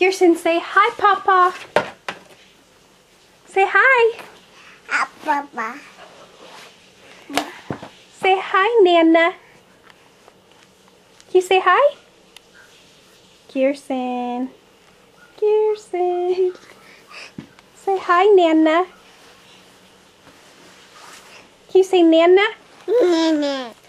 Kirsten, say hi, PawPaw. Say hi. Hi, Papa. Say hi, Nana. Can you say hi? Kirsten. Kirsten. Say hi, Nana. Can you say Nana? Nana.